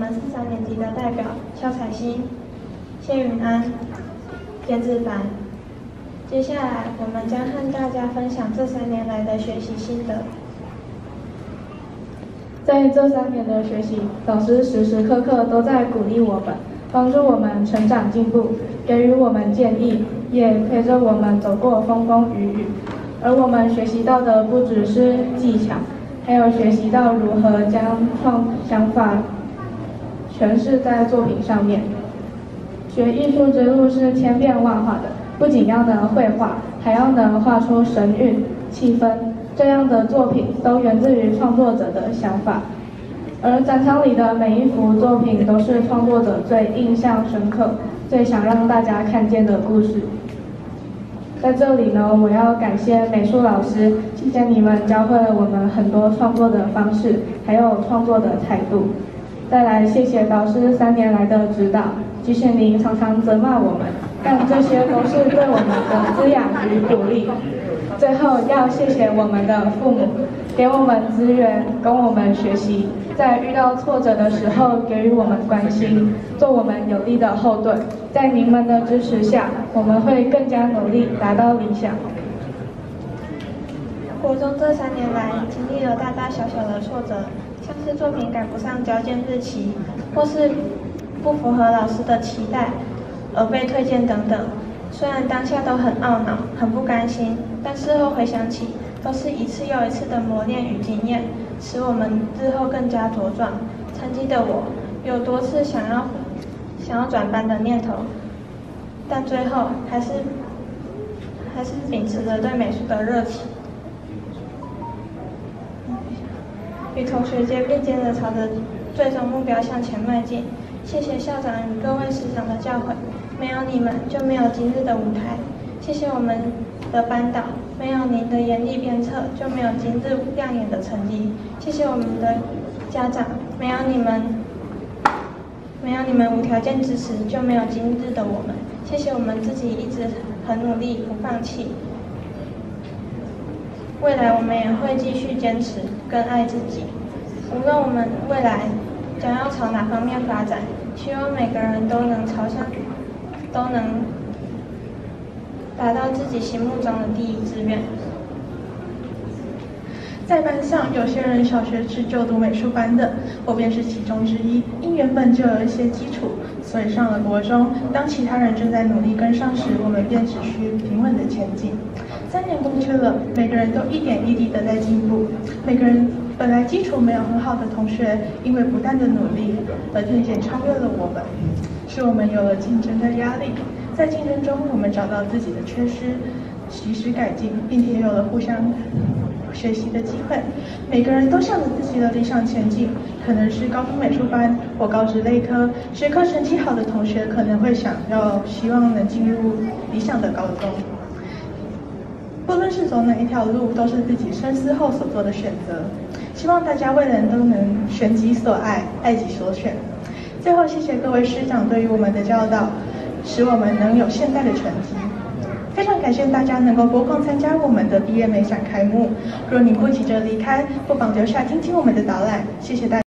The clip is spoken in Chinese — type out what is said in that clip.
们是3年级的代表肖彩欣、谢允安、简子凡。接下来，我们将和大家分享这3年来的学习心得。 在这3年的学习，老师时时刻刻都在鼓励我们，帮助我们成长进步，给予我们建议，也陪着我们走过风风雨雨。而我们学习到的不只是技巧，还有学习到如何将想法诠释在作品上面。学艺术之路是千变万化的，不仅要能绘画，还要能画出神韵、气氛。这样的作品都源自于创作者的想法，而展场里的每一幅作品都是创作者最印象深刻、最想让大家看见的故事。在这里呢，我要感谢美术老师，谢谢你们教会了我们很多创作的方式，还有创作的态度。再来谢谢导师3年来的指导，即使您常常责骂我们，但这些都是对我们的滋养与鼓励。最后要谢谢我们的父母，给我们资源，供我们学习，在遇到挫折的时候给予我们关心，做我们有力的后盾。在您们的支持下，我们会更加努力，达到理想。 国中这3年来，经历了大大小小的挫折，像是作品赶不上交件日期，或是不符合老师的期待而被退件等等。虽然当下都很懊恼、很不甘心，但事后回想起，都是一次又一次的磨练与经验，使我们日后更加茁壮。曾经的我有多次想要转班的念头，但最后还是秉持着对美术的热情，与同学并肩的朝着最终目标向前迈进。谢谢校长与各位师长的教诲，没有你们就没有今日的舞台。谢谢我们的班导，没有您的严厉鞭策，就没有今日亮眼的成绩。谢谢我们的家长，没有你们无条件支持，就没有今日的我们。谢谢我们自己一直很努力，不放弃。未来我们也会继续坚持，更爱自己。无论我们未来将要朝哪方面发展，希望每个人都能达到自己心目中的第一志愿。 在班上，有些人小学是就读美术班的，我便是其中之一。因原本就有一些基础，所以上了国中。当其他人正在努力跟上时，我们便只需平稳的前进。3年过去了，每个人都一点一滴的在进步。每个人本来基础没有很好的同学，因为不断的努力而渐渐超越了我们，使我们有了竞争的压力。在竞争中，我们找到自己的缺失，及时改进，并且有了互相学习的机会。每个人都向着自己的理想前进，可能是高中美术班或高职类科，学科成绩好的同学可能会希望能进入理想的高中。不论是走哪一条路，都是自己深思后所做的选择。希望大家未来都能选己所爱，爱己所选。最后，谢谢各位师长对于我们的教导，使我们能有现在的成绩。非常感谢大家能够拨空参加我们的毕业美展开幕。若你不急着离开，不妨留下听听我们的导览。谢谢大家。